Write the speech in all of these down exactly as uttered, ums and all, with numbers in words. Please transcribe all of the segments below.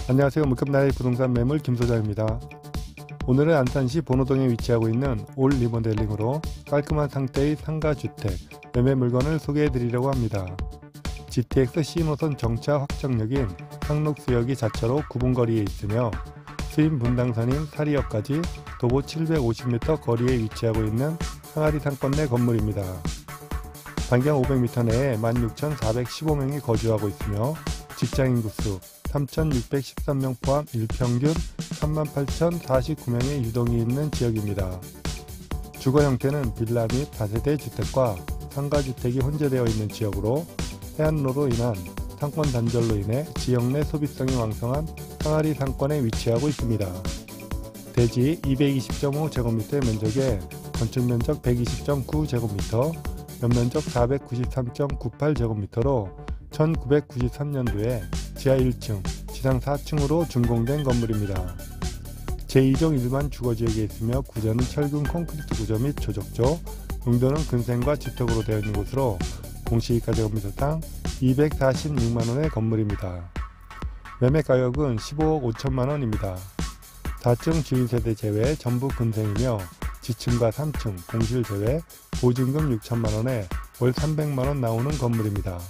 안녕하세요. 물급나라의 부동산 매물 김소장입니다. 오늘은 안산시 본호동에 위치하고 있는 올 리모델링으로 깔끔한 상태의 상가주택 매매 물건을 소개해 드리려고 합니다. 지티엑스 씨 노선 정차 확정역인 상록수역이 자차로 구 분 거리에 있으며 수인 분당선인 사리역까지 도보 칠백오십 미터 거리에 위치하고 있는 항아리 상권 내 건물입니다. 반경 오백 미터 내에 만 육천사백십오 명이 거주하고 있으며 직장인구수 삼천육백십삼 명 포함 일평균 삼만 팔천사십구 명의 유동이 있는 지역입니다. 주거 형태는 빌라 및 다세대 주택과 상가주택이 혼재되어 있는 지역으로 해안로로 인한 상권 단절로 인해 지역 내 소비성이 왕성한 항아리 상권에 위치하고 있습니다. 대지 이백이십 점 오 제곱미터의 면적에 건축면적 백이십 점 구 제곱미터, 연면적 사백구십삼 점 구팔 제곱미터로 천구백구십삼 년도에 지하 일 층, 지상 사 층으로 준공된 건물입니다. 제이 종 일반 주거지역에 있으며 구조는 철근 콘크리트 구조 및 조적조, 용도는 근생과 주택으로 되어 있는 곳으로 공시지가 제곱미터당 이백사십육만 원의 건물입니다. 매매가격은 십오억 오천만 원입니다. 사 층 주인세대 제외 전부 근생이며 지층과 삼 층 공실 제외 보증금 육천만 원에 월 삼백만 원 나오는 건물입니다.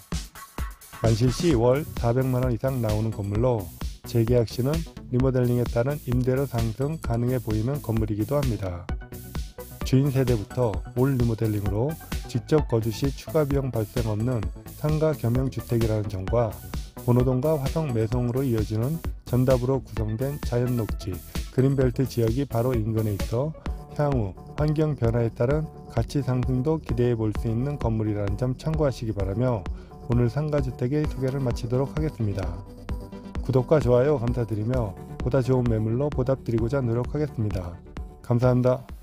만실시 월 사백만 원 이상 나오는 건물로 재계약 시는 리모델링에 따른 임대료 상승 가능해 보이는 건물이기도 합니다. 주인 세대부터 올 리모델링으로 직접 거주 시 추가 비용 발생 없는 상가 겸용주택이라는 점과 본호동과 화성 매송으로 이어지는 전답으로 구성된 자연 녹지 그린벨트 지역이 바로 인근에 있어 향후 환경 변화에 따른 가치 상승도 기대해 볼 수 있는 건물이라는 점 참고하시기 바라며 오늘 상가주택의 소개를 마치도록 하겠습니다. 구독과 좋아요 감사드리며 보다 좋은 매물로 보답드리고자 노력하겠습니다. 감사합니다.